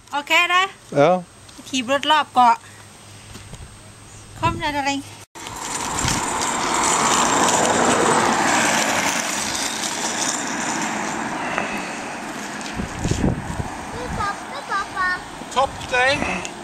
โอเคนะขี่รถรอบเกาะค่อมอะไร Top thing.